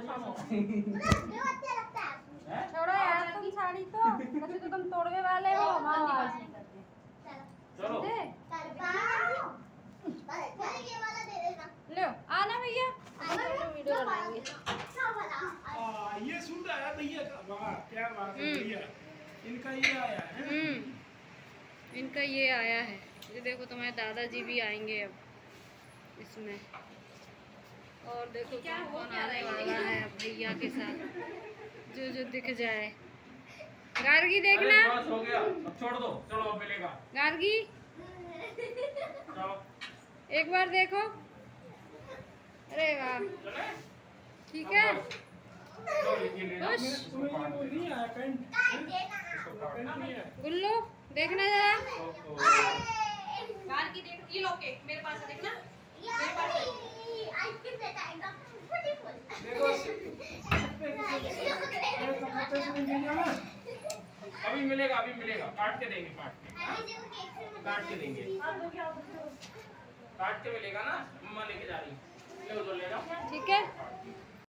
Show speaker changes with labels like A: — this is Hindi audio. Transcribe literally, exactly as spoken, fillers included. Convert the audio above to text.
A: छोड़ो यार तुम साड़ी को, वैसे तो तुम तोड़ने वाले हो। चलो लो आना भैया, वीडियो बनाएंगे।
B: ये सूट आया भैया का, वाह क्या बात है भैया, इनका ये आया है।
A: इनका ये आया है, ये देखो तुम्हारे दादाजी भी आएंगे अब इसमें। और देखो क्या कौन आने वाला है अब भैया के साथ, जो जो दिख जाए। गार्गी देखना,
C: बस हो गया, अब छोड़ दो, चलो अब मिलेगा।
A: गार्गी
C: चलो
A: एक बार देखो। अरे वाह ठीक है। गुल्लू देखना जरा,
D: गार्गी देख, ये लो के मेरे पास है, देखना मेरे पास है।
C: अभी मिलेगा, अभी मिलेगा, काट के देंगे, काट के काट के देंगे, काट के मिलेगा ना। मम्मा लेके जा रही है, ले लो, ले लो।
A: ठीक है।